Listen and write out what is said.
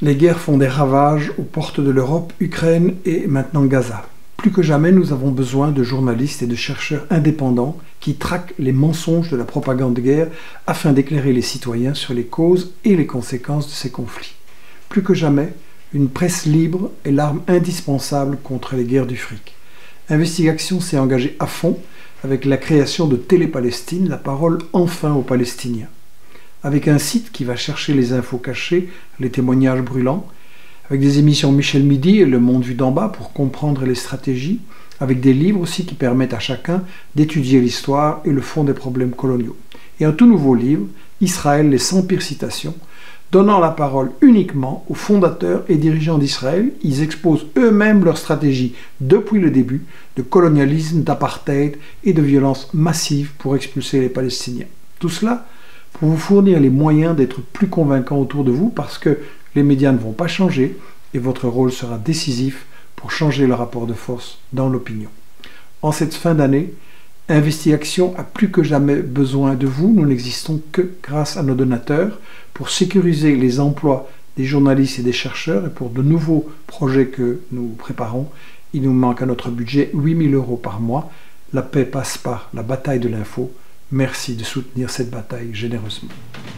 Les guerres font des ravages aux portes de l'Europe, Ukraine et maintenant Gaza. Plus que jamais, nous avons besoin de journalistes et de chercheurs indépendants qui traquent les mensonges de la propagande de guerre afin d'éclairer les citoyens sur les causes et les conséquences de ces conflits. Plus que jamais, une presse libre est l'arme indispensable contre les guerres du fric. Investigation s'est engagée à fond avec la création de Télé-Palestine, la parole enfin aux Palestiniens. Avec un site qui va chercher les infos cachées, les témoignages brûlants, avec des émissions Michel Midi et Le Monde vu d'en bas pour comprendre les stratégies, avec des livres aussi qui permettent à chacun d'étudier l'histoire et le fond des problèmes coloniaux. Et un tout nouveau livre, Israël, les 100 pires citations, donnant la parole uniquement aux fondateurs et dirigeants d'Israël. Ils exposent eux-mêmes leur stratégie depuis le début de colonialisme, d'apartheid et de violence massive pour expulser les Palestiniens. Tout cela pour vous fournir les moyens d'être plus convaincants autour de vous parce que les médias ne vont pas changer et votre rôle sera décisif pour changer le rapport de force dans l'opinion. En cette fin d'année, Investigation a plus que jamais besoin de vous. Nous n'existons que grâce à nos donateurs pour sécuriser les emplois des journalistes et des chercheurs et pour de nouveaux projets que nous préparons. Il nous manque à notre budget 8 000 € par mois. La paix passe par la bataille de l'info. Merci de soutenir cette bataille généreusement.